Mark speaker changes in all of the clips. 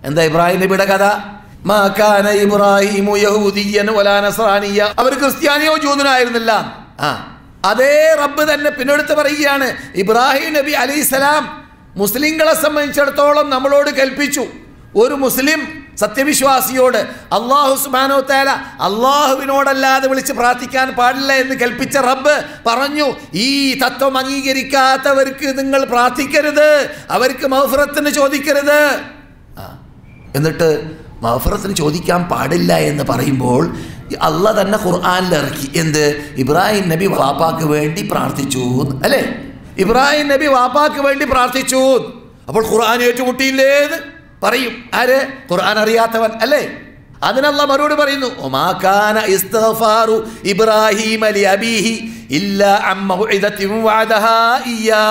Speaker 1: എന്താ ഇബ്രാഹിം നബിയുടെ കഥ? മാ കാന ഇബ്രാഹിമു യഹൂദിയ്യൻ വലാ നസ്രാനിയ്യ. അവർ ക്രിസ്ത്യാനിയോ ജൂതനായിരുന്നില്ല. അതേ റബ്ബ് തന്നെ പിന്നെടുത്ത് പറയുകയാണ്, ഇബ്രാഹിം നബി അലൈഹിസ്സലാം മുസ്ലിങ്ങളെ സംബന്ധിച്ചിടത്തോളം നമ്മളോട് കൽപ്പിച്ചു, ഒരു മുസ്ലിം സത്യവിശ്വാസിയോട് അല്ലാഹു സുബ്ഹാനഹു വ തആല അല്ലാഹുവിനോടല്ലാതെ വിളിച്ച് പ്രാർത്ഥിക്കാൻ പാടില്ല എന്ന് കൽപ്പിച്ച റബ്ബ് പറഞ്ഞു, ഈ തത്വം അംഗീകരിക്കാത്തവർക്ക് നിങ്ങൾ പ്രാർത്ഥിക്കരുത്, അവർക്ക് മഗ്ഫിറത്തിന് ചോദിക്കരുത്. എന്നിട്ട് മഗ്ഫിറത്തിന് ചോദിക്കാൻ പാടില്ല എന്ന് പറയുമ്പോൾ അള്ളാഹ് തന്നെ ഖുർആനിൽ ഇറക്കി. എന്ത്? ഇബ്രാഹിം നബി വാപ്പാക്ക് വേണ്ടി പ്രാർത്ഥിച്ചു അല്ലേ? ഇബ്രാഹിം നബി വാപ്പാക്ക് വേണ്ടി പ്രാർത്ഥിച്ചു. അപ്പോൾ ഖുർആൻ ഏറ്റുമുട്ടിയില്ലേന്ന് പറയും ആര്? ഖുർആൻ അറിയാത്തവൻ അല്ലേ? അതിനല്ല മറുപടി പറയുന്നു, ഒമാ കാന ഇസ്തിഗ്ഫാറു ഇബ്രാഹീമ ലിഅബീഹി ഇല്ലാ അൻ മൗഇദത്തിൻ വഅദഹാ ഇയ്യാ.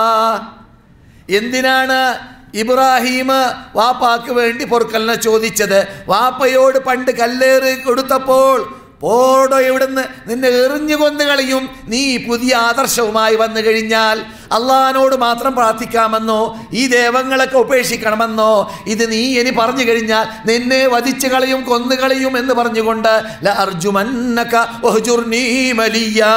Speaker 1: എന്തിനാണ് ഇബ്രാഹിം വാപ്പാക്ക് വേണ്ടി പൊറുക്കലിനെ ചോദിച്ചത്? വാപ്പയോട് പണ്ട് കല്ലേറ് കൊടുത്തപ്പോൾ, പോടോ ഇവിടുന്ന്, നിന്നെ എറിഞ്ഞു കൊന്നു കളയും, നീ പുതിയ ആദർശവുമായി വന്നു കഴിഞ്ഞാൽ അള്ളാഹിനോട് മാത്രം പ്രാർത്ഥിക്കാമെന്നോ ഈ ദേവങ്ങളൊക്കെ ഉപേക്ഷിക്കണമെന്നോ ഇത് നീ ഇനി പറഞ്ഞു കഴിഞ്ഞാൽ നിന്നെ വധിച്ചു കളയും, കൊന്നുകളയും എന്ന് പറഞ്ഞുകൊണ്ട് ലഅർജുമന്നക വഹ്ജുർനീ മലിയാ,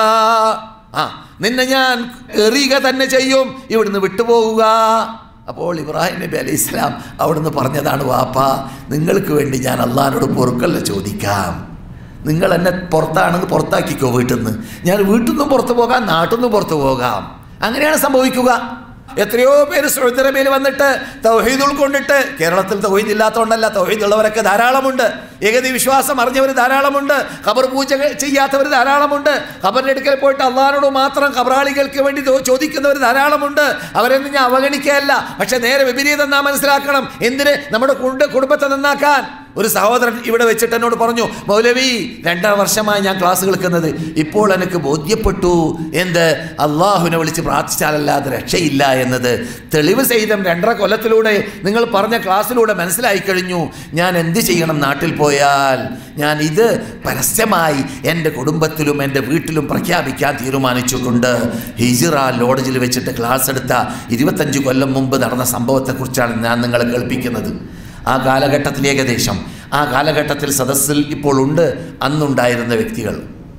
Speaker 1: നിന്നെ ഞാൻ എറിയുക തന്നെ ചെയ്യും, ഇവിടുന്ന് വിട്ടുപോകുക. അപ്പോൾ ഇബ്രാഹിം നബി അലൈഹിസ്സലാം അവിടുന്ന് പറഞ്ഞതാണ്, വാപ്പ നിങ്ങൾക്ക് വേണ്ടി ഞാൻ അള്ളാഹിനോട് പൊറുക്കലിനെ ചോദിക്കാം, നിങ്ങൾ എന്നെ പുറത്താണെങ്കിൽ പുറത്താക്കിക്കോ വീട്ടിൽ നിന്ന്, ഞാൻ വീട്ടിൽ നിന്നും പുറത്തു പോകാം, നാട്ടിൽ നിന്നും പുറത്തു പോകാം. അങ്ങനെയാണ് സംഭവിക്കുക. എത്രയോ പേര് സൗദി അറേബ്യയിൽ വന്നിട്ട് തൗഹീദ് ഉൾക്കൊണ്ടിട്ട്, കേരളത്തിൽ തൗഹീദ് ഇല്ലാത്തതുകൊണ്ടല്ല, തൗഹീദ് ഉള്ളവരൊക്കെ ധാരാളമുണ്ട്, ഏകദൈവ വിശ്വാസം അറിഞ്ഞവർ ധാരാളമുണ്ട്, ഖബർ പൂജ ചെയ്യാത്തവർ ധാരാളമുണ്ട്, ഖബറിൻ്റെ അടുക്കൽ പോയിട്ട് അള്ളാഹിനോട് മാത്രം ഖബറാളികൾക്ക് വേണ്ടി ചോദിക്കുന്നവർ ധാരാളമുണ്ട്. അവരെന്ന് ഞാൻ അവഗണിക്കുകയല്ല, പക്ഷെ നേരെ വിപരീതം നാം മനസ്സിലാക്കണം. എന്തിന്? നമ്മുടെ കുടുംബത്തെ നന്നാക്കാൻ. ഒരു സഹോദരൻ ഇവിടെ വെച്ചിട്ട് എന്നോട് പറഞ്ഞു, മൗലവി 2.5 വർഷമായി ഞാൻ ക്ലാസ് കേൾക്കുന്നത്, ഇപ്പോൾ എനിക്ക് ബോധ്യപ്പെട്ടു എന്ത്? അള്ളാഹുവിനെ വിളിച്ച് പ്രാർത്ഥിച്ചാലല്ലാതെ രക്ഷയില്ല എന്നത് തെളിവ് സഹിതം 2.5 കൊല്ലത്തിലൂടെ നിങ്ങൾ പറഞ്ഞ ക്ലാസ്സിലൂടെ മനസ്സിലായി കഴിഞ്ഞു. ഞാൻ എന്ത് ചെയ്യണം? നാട്ടിൽ പോയാൽ ഞാൻ ഇത് പരസ്യമായി എൻ്റെ കുടുംബത്തിലും എൻ്റെ വീട്ടിലും പ്രഖ്യാപിക്കാൻ തീരുമാനിച്ചിട്ടുണ്ട്. ഹിജ്റ ലോഡ്ജിൽ വെച്ചിട്ട് ക്ലാസ് എടുത്ത 25 കൊല്ലം മുമ്പ് നടന്ന സംഭവത്തെക്കുറിച്ചാണ് ഞാൻ നിങ്ങളെ കേൾപ്പിക്കുന്നത്. ആ കാലഘട്ടത്തിൽ ഏകദേശം ആ കാലഘട്ടത്തിൽ സദസ്സിൽ ഇപ്പോൾ ഉണ്ട് അന്നുണ്ടായിരുന്ന വ്യക്തികൾ.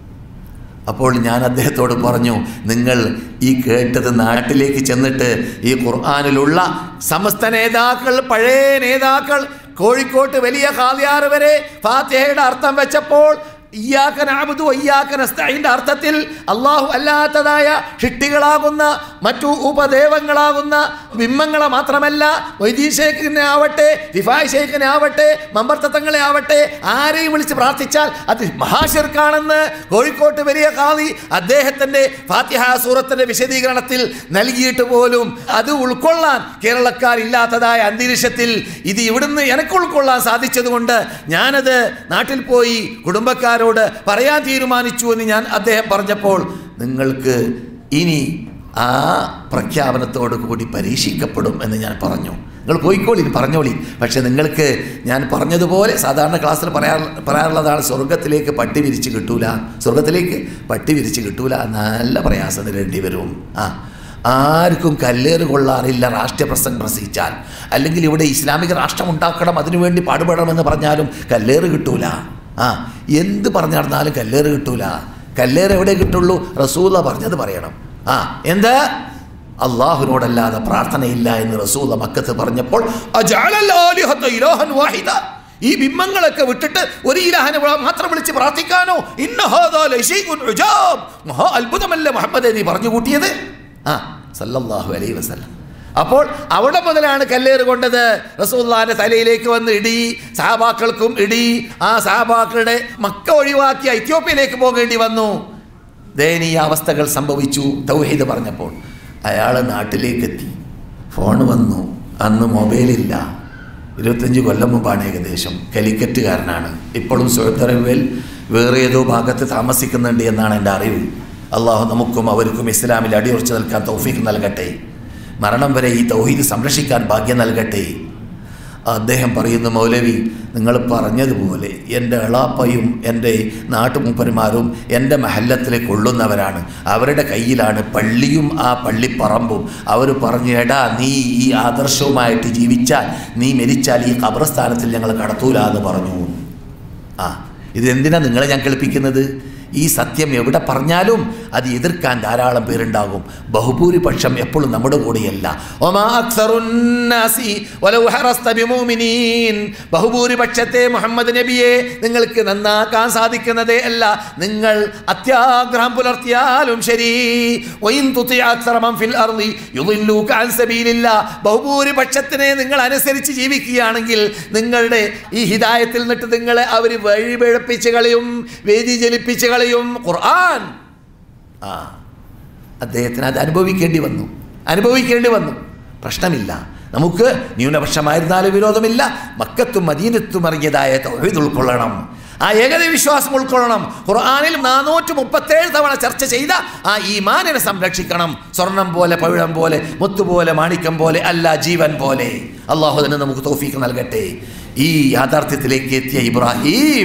Speaker 1: അപ്പോൾ ഞാൻ അദ്ദേഹത്തോട് പറഞ്ഞു, നിങ്ങൾ ഈ കേട്ടത് നാട്ടിലേക്ക് ചെന്നിട്ട് ഈ ഖുർആനിലുള്ള സമസ്ത നേതാക്കൾ, പഴയ നേതാക്കൾ, കോഴിക്കോട്ട് വലിയ ഖാദിയാർ വരെ ഫാത്തിഹയുടെ അർത്ഥം വെച്ചപ്പോൾ ഇയ്യാക നഅ്ബുദു വഇയ്യാക നസ്തഈൻ്റെ അർത്ഥത്തിൽ അല്ലാഹു അല്ലാത്തതായ ഷിട്ടികളാകുന്ന മറ്റു ഉപദേവങ്ങളാകുന്ന ബിംബങ്ങളെ മാത്രമല്ല, വൈദ്യ ശേഖരനെ ആവട്ടെ, റിഫായ് ശേഖരനെ ആവട്ടെ, മമ്പർത്തങ്ങളെ ആവട്ടെ, ആരെയും വിളിച്ച് പ്രാർത്ഥിച്ചാൽ അത് മഹാശിർക്കാണെന്ന് കോഴിക്കോട്ട് വലിയ ഖാദി അദ്ദേഹത്തിൻ്റെ ഫാത്തിഹ സൂറത്തിൻ്റെ വിശദീകരണത്തിൽ നൽകിയിട്ട് പോലും അത് ഉൾക്കൊള്ളാൻ കേരളക്കാരില്ലാത്തതായ അന്തരീക്ഷത്തിൽ ഇത് ഇവിടുന്ന് എനിക്ക് ഉൾക്കൊള്ളാൻ സാധിച്ചതുകൊണ്ട് ഞാനത് നാട്ടിൽ പോയി കുടുംബക്കാർ പറയാൻ തീരുമാനിച്ചു എന്ന് ഞാൻ അദ്ദേഹം പറഞ്ഞപ്പോൾ, നിങ്ങൾക്ക് ഇനി ആ പ്രഖ്യാപനത്തോടു കൂടി പരീക്ഷിക്കപ്പെടും എന്ന് ഞാൻ പറഞ്ഞു. നിങ്ങൾ പോയിക്കോളി, പറഞ്ഞോളി, പക്ഷെ നിങ്ങൾക്ക് ഞാൻ പറഞ്ഞതുപോലെ സാധാരണ ക്ലാസ്സിൽ പറയാറുള്ളതാണ്, സ്വർഗത്തിലേക്ക് പട്ടി വിരിച്ച് കിട്ടൂല, സ്വർഗത്തിലേക്ക് പട്ടി വിരിച്ച് കിട്ടൂല, നല്ല പ്രയാസം നേരിടേണ്ടി വരും. ആർക്കും കല്ലേറ് കൊള്ളാറില്ല രാഷ്ട്രീയ പ്രസംഗിച്ചാൽ, അല്ലെങ്കിൽ ഇവിടെ ഇസ്ലാമിക രാഷ്ട്രം ഉണ്ടാക്കണം അതിനുവേണ്ടി പാടുപെടണമെന്ന് പറഞ്ഞാലും കല്ലേറ് കിട്ടൂല. എന്ത് പറഞ്ഞു നടന്നാലും കല്ലേറ് കിട്ടൂല. കല്ലേറ് എവിടെ കിട്ടുള്ളൂ? റസൂല പറഞ്ഞത് പറയണം. എന്ത്? അള്ളാഹുവിനോടല്ലാതെ പ്രാർത്ഥനയില്ല എന്ന് റസൂല മക്കത്ത് പറഞ്ഞപ്പോൾ ഈ ബിംബങ്ങളൊക്കെ വിട്ടിട്ട് ഒരു ഇലാഹിനെ മാത്രം വിളിച്ച് പ്രാർത്ഥിക്കാനോ? മഹാ അത്ഭുതമല്ല മുഹമ്മദ് നീ പറഞ്ഞു കൂട്ടിയത് സല്ലല്ലാഹു അലൈഹി വസല്ലം. അപ്പോൾ അവിടെ മുതലാണ് കല്ലേറ് കൊണ്ടത്. റസൂലുള്ളാഹിന്റെ തലയിലേക്ക് വന്ന് ഇടി, സഹാബാക്കൾക്കും ഇടി. ആ സഹാബാക്കളുടെ മക്ക ഒഴിവാക്കി എത്യോപ്യയിലേക്ക് പോകേണ്ടി വന്നു. ദയനീയ അവസ്ഥകൾ സംഭവിച്ചു തൗഹീദ് പറഞ്ഞപ്പോൾ. അയാൾ നാട്ടിലേക്ക് എത്തി, ഫോൺ വന്നു. അന്ന് മൊബൈലില്ല, 25 കൊല്ലം മുമ്പാണ് ഏകദേശം. കാലിക്കറ്റുകാരനാണ്, ഇപ്പോഴും സൗദി അറേബ്യയിൽ വേറെ ഏതോ ഭാഗത്ത് താമസിക്കുന്നുണ്ട് എന്നാണ് എൻ്റെ അറിവ്. അള്ളാഹു നമുക്കും അവർക്കും ഇസ്ലാമിൽ അടിയുറച്ചു നിൽക്കാൻ തൗഫീഖ് നൽകട്ടെ. മരണം വരെ ഈ തൗഹീദ് സംരക്ഷിക്കാൻ ഭാഗ്യം നൽകട്ടെ. അദ്ദേഹം പറയുന്നു, മൗലവി നിങ്ങൾ പറഞ്ഞതുപോലെ എൻ്റെ എളാപ്പയും എൻ്റെ നാട്ടുമൂപ്പന്മാരും എൻ്റെ മഹല്ലത്തിലേക്ക് കൊള്ളുന്നവരാണ്, അവരുടെ കയ്യിലാണ് പള്ളിയും ആ പള്ളിപ്പറമ്പും. അവർ പറഞ്ഞു, എടാ നീ ഈ ആദർശവുമായിട്ട് ജീവിച്ചാൽ നീ മരിച്ചാൽ ഈ ഖബർസ്ഥാനത്തിൽ ഞങ്ങൾ കടത്തൂല എന്ന് പറഞ്ഞു. ഇതെന്തിനാണ് നിങ്ങളെ ഞാൻ കേൾപ്പിക്കുന്നത്? ഈ സത്യം എവിടെ പറഞ്ഞാലും അത് എതിർക്കാൻ ധാരാളം പേരുണ്ടാകും. ബഹുഭൂരിപക്ഷം എപ്പോഴും നമ്മുടെ കൂടെയല്ല. ബഹുഭൂരിപക്ഷത്തെ മുഹമ്മദ് നബിയെ നിങ്ങൾക്ക് നന്നാക്കാൻ സാധിക്കുന്നതേ അല്ല. നിങ്ങൾ അത്യാഗ്രഹം പുലർത്തിയാലും ശരി, ബഹുഭൂരിപക്ഷത്തിനെ നിങ്ങൾ അനുസരിച്ച് ജീവിക്കുകയാണെങ്കിൽ നിങ്ങളുടെ ഈ ഹിദായത്തിൽ നിന്നിട്ട് നിങ്ങളെ അവർ വഴിപിഴപ്പിച്ച് കളയും, വ്യതിചലിപ്പിച്ച് കളയും. ഖുർആൻ അദ്ദേഹത്തിന് അത് അനുഭവിക്കേണ്ടി വന്നു. പ്രശ്നമില്ല, നമുക്ക് ന്യൂനപക്ഷമായിരുന്നാലും വിരോധമില്ല. മക്കത്തും മദീനത്തും ഇറങ്ങിയതായ തൗഹീദ് ഉൾക്കൊള്ളണം, ആ ഏകദൈവ വിശ്വാസം ഉൾക്കൊള്ളണം. ഖുർആനിൽ 437 തവണ ചർച്ച ചെയ്ത ആ ഈമാനിനെ സംരക്ഷിക്കണം. സ്വർണം പോലെ, പവിഴം പോലെ, മുത്തുപോലെ, മാണിക്യം പോലെ അല്ല, ജീവൻ പോലെ. അള്ളാഹു തന്നെ നമുക്ക് തൗഫീഖ് നൽകട്ടെ. ഈ യാഥാർത്ഥ്യത്തിലേക്ക് എത്തിയ ഇബ്രാഹിം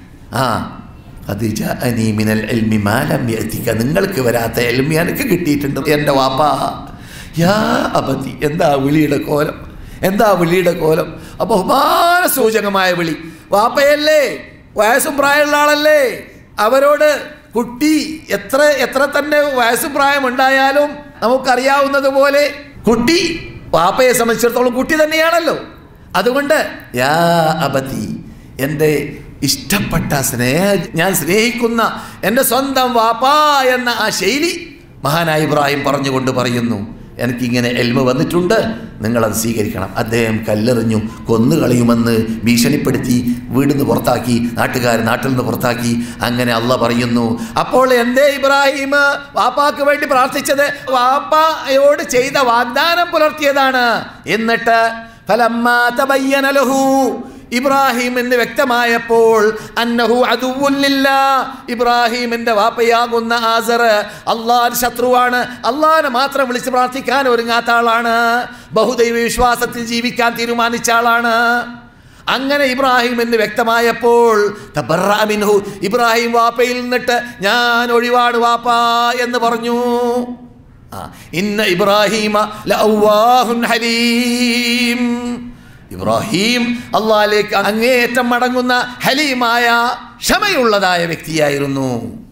Speaker 1: നിങ്ങൾക്ക് വരാത്ത എൽമി എനിക്ക് കിട്ടിയിട്ടുണ്ട് എൻ്റെ വാപ്പ. യാ അബതി, എന്താ വിളിയുടെ കോലം, അപ്പോൾ ബഹുമാന സൂചകമായ വിളി. വാപ്പയല്ലേ, വയസ്സും പ്രായമുള്ള ആളല്ലേ, അവരോട് കുട്ടി എത്ര തന്നെ വയസ്സും പ്രായമുണ്ടായാലും നമുക്കറിയാവുന്നത് പോലെ കുട്ടി വാപ്പയെ സംബന്ധിച്ചിടത്തോളം കുട്ടി തന്നെയാണല്ലോ. അതുകൊണ്ട് യാ അബതി, എൻ്റെ ഇഷ്ടപ്പെട്ട ഞാൻ സ്നേഹിക്കുന്ന എൻ്റെ സ്വന്തം വാപ്പാ എന്ന ആ ശൈലി മഹാനായ ഇബ്രാഹിം പറഞ്ഞുകൊണ്ട് പറയുന്നു, എനിക്കിങ്ങനെ എൽമ വന്നിട്ടുണ്ട്, നിങ്ങളത് സ്വീകരിക്കണം. അദ്ദേഹം കല്ലെറിഞ്ഞു കൊന്നുകളയുമെന്ന് ഭീഷണിപ്പെടുത്തി വീടിന്ന് പുറത്താക്കി, നാട്ടിൽ നിന്ന് പുറത്താക്കി. അങ്ങനെ അള്ളാഹ് പറയുന്നു, അപ്പോൾ എന്തേ ഇബ്രാഹിം വാപ്പാക്ക് വേണ്ടി പ്രാർത്ഥിച്ചത്? വാപ്പയോട് ചെയ്ത വാഗ്ദാനം പുലർത്തിയതാണ്. എന്നിട്ട് ഫലമ്മാ തബയ്യന ലഹു, ഇബ്രാഹിമിന് വ്യക്തമായപ്പോൾ അന്നഹു അദുവുല്ലില്ലാ, ഇബ്രാഹിമിന്റെ വാപ്പയാകുന്ന ആസർ അള്ളാഹുവിന്റെ ശത്രുവാണ്, അള്ളാഹിനെ മാത്രം വിളിച്ച് പ്രാർത്ഥിക്കാൻ ഒരുങ്ങാത്ത ആളാണ്, ബഹുദൈവ വിശ്വാസത്തിൽ ജീവിക്കാൻ തീരുമാനിച്ച ആളാണ്. അങ്ങനെ ഇബ്രാഹിമിന് വ്യക്തമായപ്പോൾ തബറഅ മിൻഹു, ഇബ്രാഹിം വാപ്പയിൽ നിന്നിട്ട് ഞാൻ ഒഴിവാണ് വാപ്പാ എന്ന് പറഞ്ഞു. ഇന്ന ഇബ്രാഹിമ ലഅവ്വാഹുൻ ഹലീം, ഇബ്രാഹിം അള്ളാഹിലേക്ക് അങ്ങേയറ്റം മടങ്ങുന്ന ഹലീമായ ക്ഷമയുള്ളതായ വ്യക്തിയായിരുന്നു.